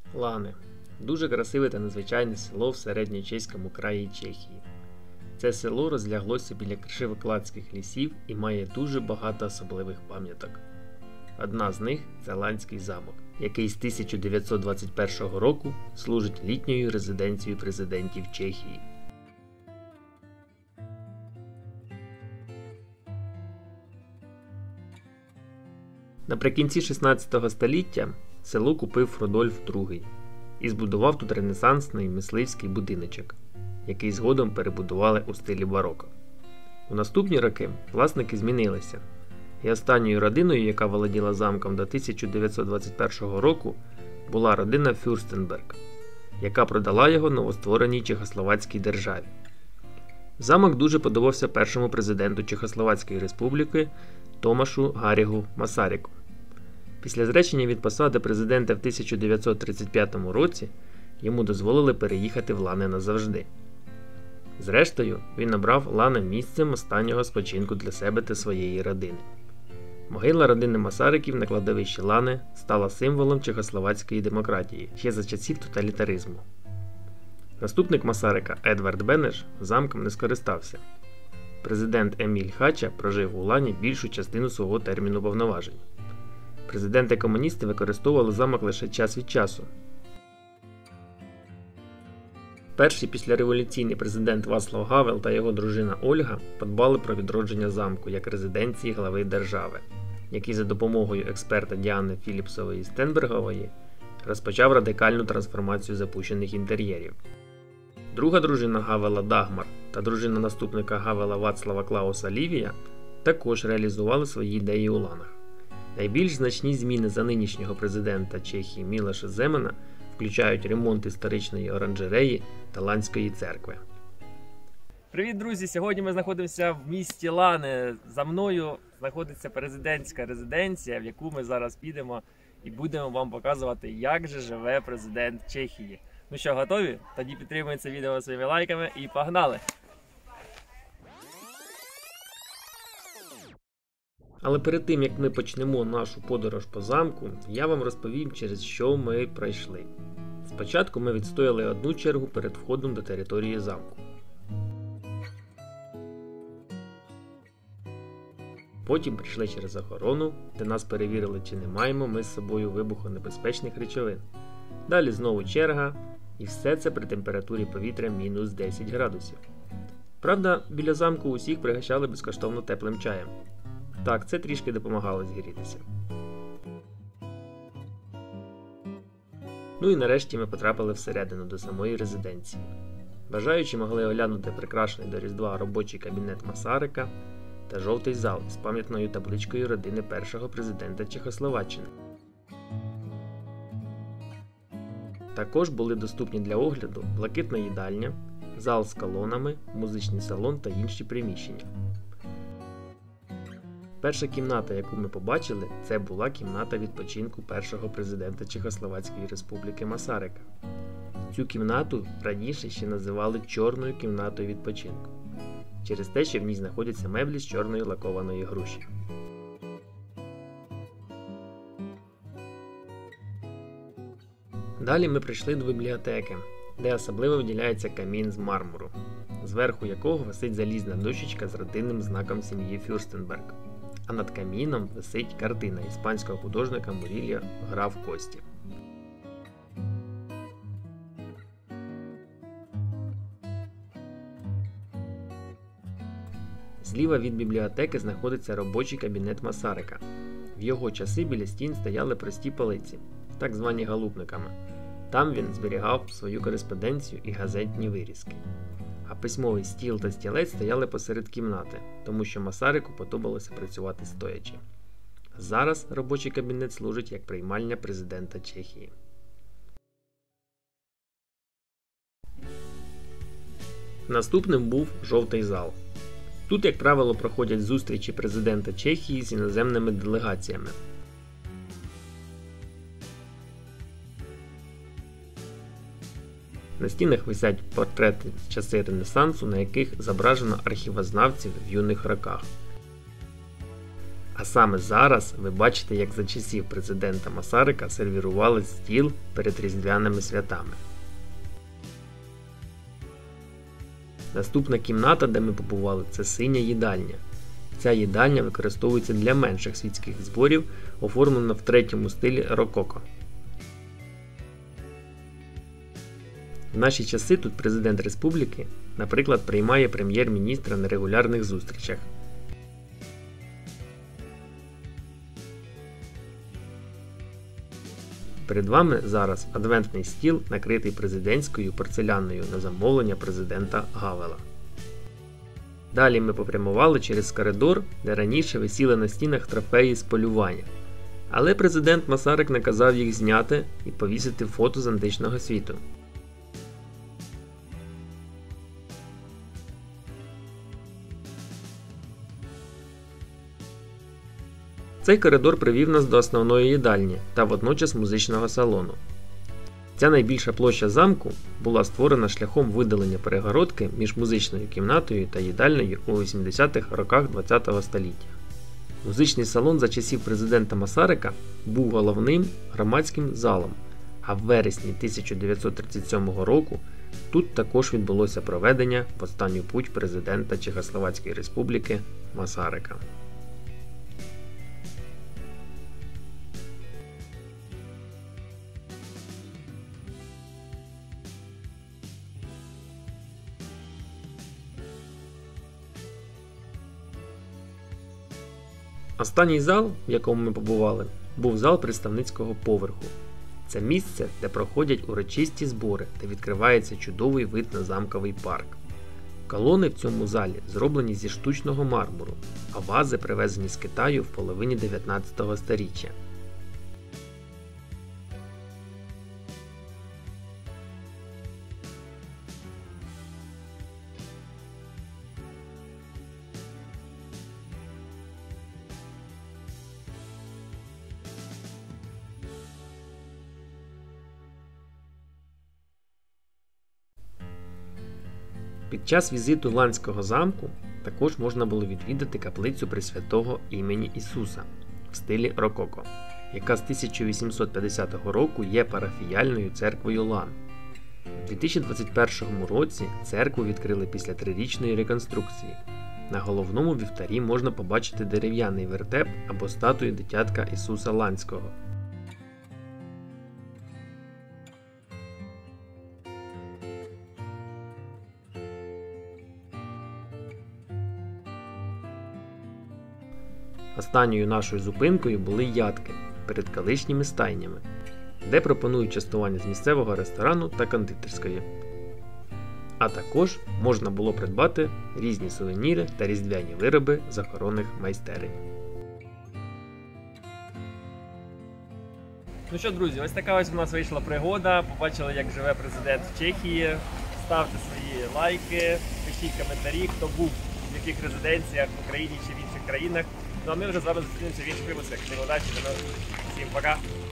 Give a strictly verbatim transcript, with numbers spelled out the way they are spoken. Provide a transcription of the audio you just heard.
Лани – дуже красиве та незвичайне село в середньочеському краї Чехії. Це село розляглося біля Кишевокладських лісів і має дуже багато особливих пам'яток. Одна з них – це Ланський замок, який з тисяча дев'ятсот двадцять першого року служить літньою резиденцією президентів Чехії. Наприкінці шістнадцятого століття село купив Рудольф другий і збудував тут ренесансний мисливський будиночок, який згодом перебудували у стилі бароко. У наступні роки власники змінилися, і останньою родиною, яка володіла замком до тисяча дев'ятсот двадцять першого року, була родина Фюрстенберг, яка продала його новоствореній Чехословацькій державі. Замок дуже подобався першому президенту Чехословацької республіки Томашу Гаррігу Масаріку. Після зречення від посади президента в тисяча дев'ятсот тридцять п'ятому році йому дозволили переїхати в Лани назавжди. Зрештою, він обрав Лани місцем останнього спочинку для себе та своєї родини. Могила родини Масариків на кладовищі Лани стала символом чехословацької демократії ще за часів тоталітаризму. Наступник Масарика Едвард Бенеш замком не скористався. Президент Еміль Хача прожив у Лані більшу частину свого терміну повноважень. Президенти-комуністи використовували замок лише час від часу. Перший післяреволюційний президент Вацлав Гавел та його дружина Ольга подбали про відродження замку як резиденції глави держави, який за допомогою експерта Діани Філіпсової-Стенбергової розпочав радикальну трансформацію запущених інтер'єрів. Друга дружина Гавела Дагмар та дружина наступника Гавела Вацлава Клауса Лівія також реалізували свої ідеї у Ланах. Найбільш значні зміни за нинішнього президента Чехії Мілоша Земана включають ремонт історичної оранжереї та Ланської церкви. Привіт, друзі! Сьогодні ми знаходимося в місті Лани. За мною знаходиться президентська резиденція, в яку ми зараз підемо і будемо вам показувати, як же живе президент Чехії. Ну що, готові? Тоді підтримуйте це відео своїми лайками і погнали! Але перед тим, як ми почнемо нашу подорож по замку, я вам розповім, через що ми пройшли. Спочатку ми відстояли одну чергу перед входом до території замку. Потім прийшли через охорону, де нас перевірили, чи не маємо ми з собою вибухонебезпечних речовин. Далі знову черга, і все це при температурі повітря мінус десять градусів. Правда, біля замку усіх пригощали безкоштовно теплим чаєм. Так, це трішки допомагало зігрітися. Ну і нарешті ми потрапили всередину до самої резиденції. Бажаючі могли оглянути прикрашений до Різдва робочий кабінет Масарика та жовтий зал з пам'ятною табличкою родини першого президента Чехословаччини. Також були доступні для огляду блакитна їдальня, зал з колонами, музичний салон та інші приміщення. Перша кімната, яку ми побачили, це була кімната відпочинку першого президента Чехословацької республіки Масарика. Цю кімнату раніше ще називали чорною кімнатою відпочинку, через те, що в ній знаходяться меблі з чорної лакованої груші. Далі ми прийшли до бібліотеки, де особливо виділяється камін з мармуру, зверху якого висить залізна дощечка з родинним знаком сім'ї Фюрстенберг. А над каміном висить картина іспанського художника Мурільо «Гра в кості». Зліва від бібліотеки знаходиться робочий кабінет Масарика. В його часи біля стін стояли прості полиці, так звані галупниками. Там він зберігав свою кореспонденцію і газетні вирізки. А письмовий стіл та стілець стояли посеред кімнати, тому що Масарику подобалося працювати стоячи. Зараз робочий кабінет служить як приймальня президента Чехії. Наступним був жовтий зал. Тут, як правило, проходять зустрічі президента Чехії з іноземними делегаціями. На стінах висять портрети з часи Ренесансу, на яких зображено архівознавців в юних роках. А саме зараз ви бачите, як за часів президента Масарика сервірували стіл перед різдвяними святами. Наступна кімната, де ми побували, це синя їдальня. Ця їдальня використовується для менших світських зборів, оформлена в третьому стилі рококо. В наші часи тут президент республіки, наприклад, приймає прем'єр-міністра на регулярних зустрічах. Перед вами зараз адвентний стіл, накритий президентською порцеляною на замовлення президента Гавела. Далі ми попрямували через коридор, де раніше висіли на стінах трофеї з полювання. Але президент Масарик наказав їх зняти і повісити фото з античного світу. Цей коридор привів нас до основної їдальні та водночас музичного салону. Ця найбільша площа замку була створена шляхом видалення перегородки між музичною кімнатою та їдальнею у вісімдесятих роках ХХ століття. Музичний салон за часів президента Масарика був головним громадським залом, а в вересні тисяча дев'ятсот тридцять сьомого року тут також відбулося проведення в останню путь президента Чехословацької Республіки Масарика. Останній зал, в якому ми побували, був зал представницького поверху. Це місце, де проходять урочисті збори та відкривається чудовий вид на замковий парк. Колони в цьому залі зроблені зі штучного мармуру, а вази привезені з Китаю в половині дев'ятнадцятого сторіччя. Під час візиту Ланського замку також можна було відвідати каплицю Пресвятого імені Ісуса в стилі рококо, яка з тисяча вісімсот п'ятдесятого року є парафіяльною церквою Лан. У дві тисячі двадцять першому році церкву відкрили після трирічної реконструкції. На головному вівтарі можна побачити дерев'яний вертеп або статую дитятка Ісуса Ланського. Останньою нашою зупинкою були ядки перед колишніми стайнями, де пропонують частування з місцевого ресторану та кондитерської. А також можна було придбати різні сувеніри та різдвяні вироби з охоронних майстерень. Ну що, друзі, ось така ось у нас вийшла пригода. Побачили, як живе президент Чехії. Ставте свої лайки, пишіть коментарі, хто був в яких резиденціях в Україні чи в інших країнах. Ну а ми вже зараз зустрінемося в інших випусках. Всім удачі, всім пока!